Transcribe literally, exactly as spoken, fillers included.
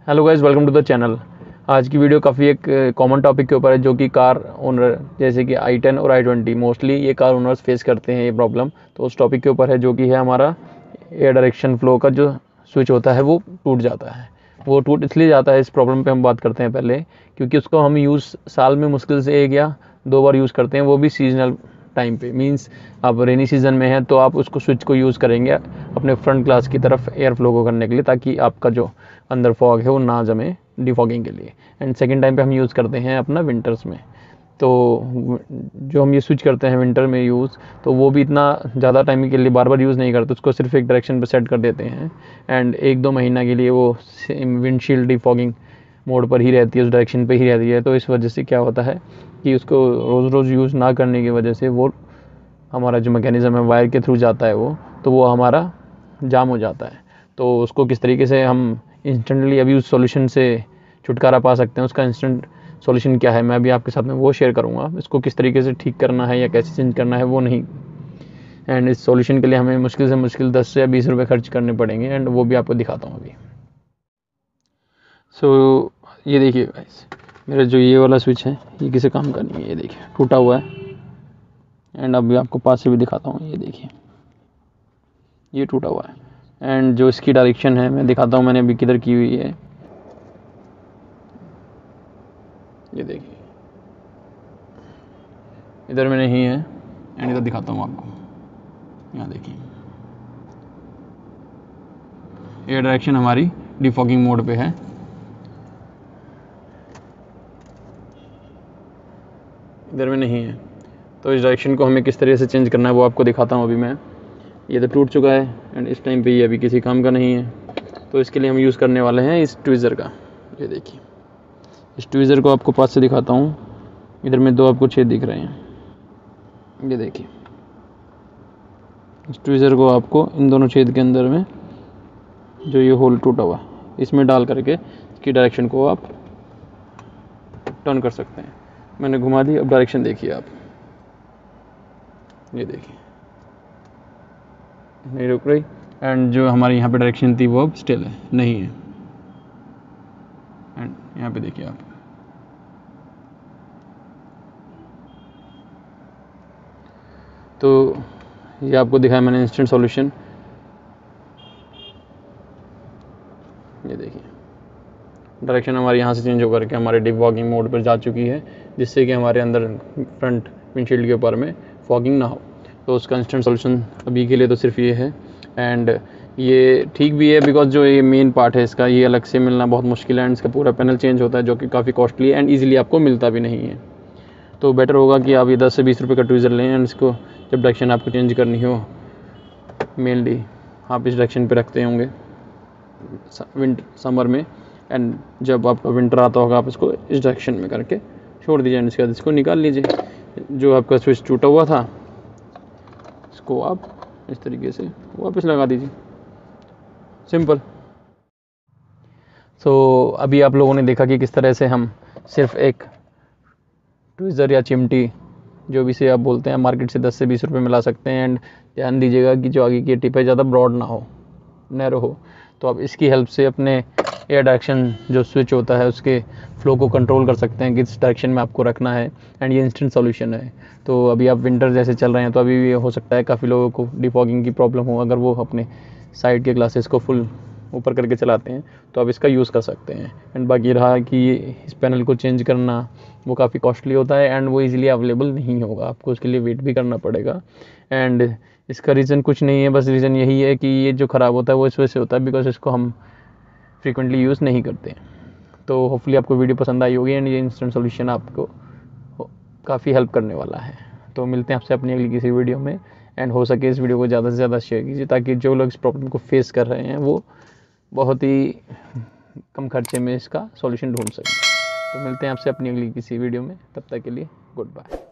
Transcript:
Hello guys, welcome to the channel. आज की video काफ़ी एक कॉमन टॉपिक के ऊपर है, जो कि कार ओनर जैसे कि आई टेन और आई ट्वेंटी मोस्टली ये कार ओनर्स फेस करते हैं ये प्रॉब्लम। तो उस टॉपिक के ऊपर है, जो कि है हमारा एयर डायरेक्शन फ्लो का जो स्विच होता है वो टूट जाता है। वो टूट इसलिए जाता है, इस प्रॉब्लम पे हम बात करते हैं पहले, क्योंकि उसको हम यूज़ साल में मुश्किल से एक या दो बार यूज़ करते हैं, वो भी सीजनल टाइम पे। मींस आप रेनी सीज़न में है तो आप उसको स्विच को यूज़ करेंगे अपने फ्रंट ग्लास की तरफ एयर फ्लो को करने के लिए, ताकि आपका जो अंदर फॉग है वो ना जमे डिफॉगिंग के लिए। एंड सेकेंड टाइम पे हम यूज़ करते हैं अपना विंटर्स में। तो जो हम ये स्विच करते हैं विंटर में यूज़, तो वो भी इतना ज़्यादा टाइम के लिए बार बार यूज़ नहीं करते, उसको सिर्फ एक डायरेक्शन पे सेट कर देते हैं एंड एक दो महीना के लिए वो विंडशील्ड डिफॉगिंग मोड पर ही रहती है, उस डायरेक्शन पे ही रहती है। तो इस वजह से क्या होता है कि उसको रोज़ रोज़ यूज़ ना करने की वजह से वो हमारा जो मैकेनिज़्म है वायर के थ्रू जाता है वो, तो वो हमारा जाम हो जाता है। तो उसको किस तरीके से हम इंस्टेंटली अभी उस सॉल्यूशन से छुटकारा पा सकते हैं, उसका इंस्टेंट सॉल्यूशन क्या है, मैं अभी आपके साथ में वो शेयर करूँगा। इसको किस तरीके से ठीक करना है या कैसे चेंज करना है वो नहीं। एंड इस सॉल्यूशन के लिए हमें मुश्किल से मुश्किल दस से या बीस रुपये खर्च करने पड़ेंगे, एंड वो भी आपको दिखाता हूँ अभी। सो so, ये देखिए गाइस, मेरा जो ये वाला स्विच है ये किसी काम का नहीं है। ये देखिए टूटा हुआ है, एंड अभी आपको पास से भी दिखाता हूँ। ये देखिए ये टूटा हुआ है, एंड जो इसकी डायरेक्शन है मैं दिखाता हूँ मैंने अभी किधर की हुई है। ये देखिए इधर में नहीं है, एंड इधर दिखाता हूँ आपको। यहाँ देखिए ये डायरेक्शन हमारी डिफॉगिंग मोड पे है। इधर में नहीं है, तो इस डायरेक्शन को हमें किस तरह से चेंज करना है वो आपको दिखाता हूँ अभी मैं। ये तो टूट चुका है, एंड इस टाइम पे ये अभी किसी काम का नहीं है। तो इसके लिए हम यूज़ करने वाले हैं इस ट्विज़र का। ये देखिए इस ट्विज़र को आपको पास से दिखाता हूँ। इधर में दो आपको छेद दिख रहे हैं। ये देखिए इस ट्विज़र को आपको इन दोनों छेद के अंदर में जो ये होल टूटा हुआ इसमें डाल करके इसकी डायरेक्शन को आप टर्न कर सकते हैं। मैंने घुमा दी, अब डायरेक्शन देखिए आप। ये देखिए नहीं रुक रही, एंड जो हमारी यहाँ पे डायरेक्शन थी वो अब स्टिल है, नहीं है। एंड यहाँ पे देखिए आप, तो ये आपको दिखाया मैंने इंस्टेंट सॉल्यूशन। ये देखिए डायरेक्शन हमारी यहाँ से चेंज होकर के हमारे डिफॉगिंग मोड पर जा चुकी है, जिससे कि हमारे अंदर फ्रंट विंडशील्ड के ऊपर में फॉगिंग ना हो। तो उसका इंस्टेंट सॉल्यूशन अभी के लिए तो सिर्फ ये है, एंड ये ठीक भी है बिकॉज जो ये मेन पार्ट है इसका ये अलग से मिलना बहुत मुश्किल है, एंड इसका पूरा पैनल चेंज होता है जो कि काफ़ी कॉस्टली है एंड ईजिली आपको मिलता भी नहीं है। तो बेटर होगा कि आप ये दस से बीस रुपये का ट्विज़र लें, एंड इसको जब डायरेक्शन आपको चेंज करनी हो, मेनली आप इस डायरेक्शन पे रखते होंगे विंटर समर में, एंड जब आपका विंटर आता होगा आप इसको इस डायरेक्शन में करके छोड़ दीजिए, एंड इसके बाद इसको निकाल लीजिए। जो आपका स्विच टूटा हुआ था इसको आप इस तरीके से वापस लगा दीजिए, सिंपल। सो so, अभी आप लोगों ने देखा कि किस तरह से हम सिर्फ एक ट्विज़र या चिमटी जो भी से आप बोलते हैं मार्केट से दस से बीस रुपये में ला सकते हैं। एंड ध्यान दीजिएगा कि जो आगे की टिप है ज़्यादा ब्रॉड ना हो, नैरो हो। तो आप इसकी हेल्प से अपने एयर डायरेक्शन जो स्विच होता है उसके फ्लो को कंट्रोल कर सकते हैं, किस डायरेक्शन में आपको रखना है, एंड ये इंस्टेंट सॉल्यूशन है। तो अभी आप विंटर जैसे चल रहे हैं तो अभी भी हो सकता है काफ़ी लोगों को डिफॉगिंग की प्रॉब्लम हो, अगर वो अपने साइड के ग्लासेस को फुल ऊपर करके चलाते हैं तो आप इसका यूज़ कर सकते हैं। एंड बाकी रहा कि इस पैनल को चेंज करना वो काफ़ी कॉस्टली होता है, एंड वो इजीली अवेलेबल नहीं होगा, आपको उसके लिए वेट भी करना पड़ेगा। एंड इसका रीज़न कुछ नहीं है, बस रीज़न यही है कि ये जो ख़राब होता है वो इस वजह से होता है बिकॉज इसको हम फ्रीक्वेंटली यूज़ नहीं करते हैं। तो होपफुली आपको वीडियो पसंद आई होगी, एंड ये इंस्टेंट सॉल्यूशन आपको काफ़ी हेल्प करने वाला है। तो मिलते हैं आपसे अपनी अगली किसी वीडियो में, एंड हो सके इस वीडियो को ज़्यादा से ज़्यादा शेयर कीजिए, ताकि जो लोग इस प्रॉब्लम को फेस कर रहे हैं वो बहुत ही कम खर्चे में इसका सॉल्यूशन ढूंढ सकें। तो मिलते हैं आपसे अपनी अगली किसी वीडियो में, तब तक के लिए गुड बाय।